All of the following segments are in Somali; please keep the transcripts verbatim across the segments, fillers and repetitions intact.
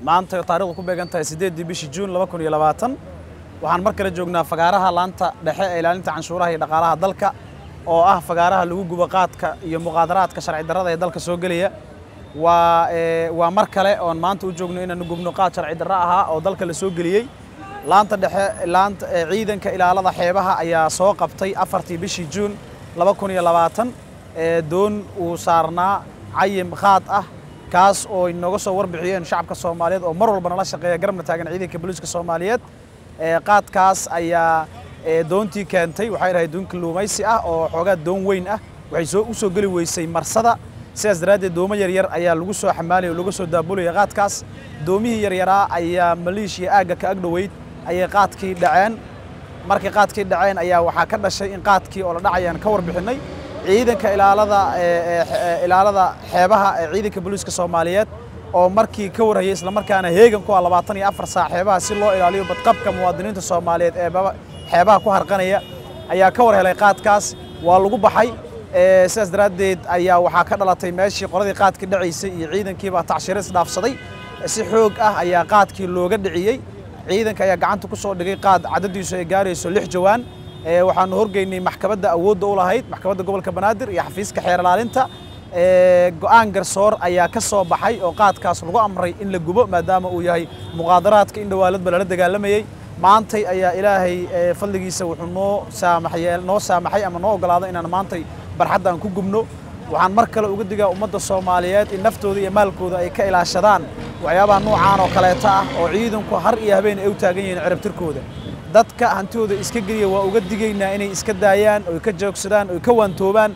maanta taariikhdu ku beegan tahay sideedii bishii Juun laba kun iyo labaatan waxaan mar kale joognaa fagaaraha laanta dhexe ee ilaalinta canshuuraha iyo dhaqaalaha dalka oo ah fagaaraha lagu gubo qaadka iyo muqaadaraadka sharci darrada ee dalka soo galaya waa ee waa mar kale oo maanta u joogno inaan gubno qaad sharci darro ah oo dalka la soo galiyay laanta dhexe laanta ciidanka ilaalada xeebaha ayaa soo qabtay afartii bishii Juun laba kun iyo labaatan ee doon uu saarnaa cayim qaad ah kaas oo inooga soo warbixiyeen shacabka Soomaaliyeed oo mar walba nala shaqeeya garabna taagan ciidanka booliska Soomaaliyeed ee qaadkaas ayaa ee doontii keentay waxay rahay doon kalluumaysi ah oo xoogaa doon weyn ah waxay soo u soo gali weysay marsada sidaas daraaddeed doomo yar yar ayaa lagu soo xamaalay oo lagu soo daabulay qaadkaas doomihii yar yaraa ayaa Maleeshiya aaga ka agdhoweyd ayay qaadkii dhaceen markii qaadkii dhaceen ayaa waxaa ka dhashay in qaadkii oo la dhacayaan ka warbixinay ciidanka ilaalada ilaalada xeebaha ee ciidanka booliska Soomaaliyeed oo markii ka warayay isla markaana heegan ku ah labaatan iyo afar saac xeebaha si loo ilaaliyo badqabka muwaadiniinta Soomaaliyeed ee xeebaha ku harqanaya ayaa ka war helay qaadkaas waa lagu baxay ee sidaas daraaddeed ayaa waxaa ka dhalatay meeshii qoladii qaadkii dhacaysay iyo ciidankii baa tacshiris dhaafsaday si xoog ah ayaa qaadkii looga dhiciyay ciidanka ayaa gacanta ku soo dhigay qaad cadadiisu ay gaarayso lix jawaan ee waxaanu horgeynay maxkamadda awoodda u lahayd maxkamadda gobolka Banaadir iyo xafiiska xeer ilaalinta ee go'aan garsoor ayaa ka soo baxay oo qaadkaas lagu amray in la gubo maadaama uu yahay muqaadaraadka in dhawaalad bal la dagaalamayay maantay ayaa ilaahay fadligiisa wuxuu noo saamaxay noo saamaxay ama noo ogolaaday inaan maantay barxadda aan ku gubno waxaan mar kale uga digaa ummadda Soomaaliyeed in naftooda iyo maalkooda ay ka ilaashadaan waxyaabaha noocaan oo kaleeta ah oo ciidanku har iyo habeen ay u taagan yihiin ciribtirkooda dadka hantooda iska geliya waa uga digaynaa inay iska daayaan oo ka joogsadaan oo ka waantoobaan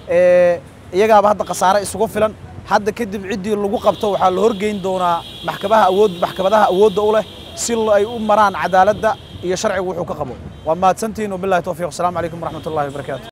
ee iyagaaba hadda qasaare isugu filan hadda kadib cidii lagu qabto waxaa la horgeyn doonaa maxkamadaha awood maxkamadaha awoodda u leh si ay u maraan cadaaladda iyo sharciga wuxuu ka qabo waa maadsantiin oo billahi tawfiiq assalamu alaykum waraxmatullaahi wabarakaatuh